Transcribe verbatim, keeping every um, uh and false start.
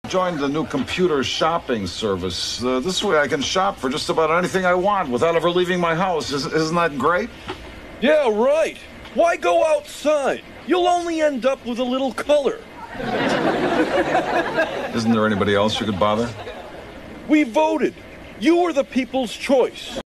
Joined the new computer shopping service. Uh, this way I can shop for just about anything I want without ever leaving my house. Is, isn't that great? Yeah, right. Why go outside? You'll only end up with a little color. Isn't there anybody else you could bother? We voted. You were the people's choice.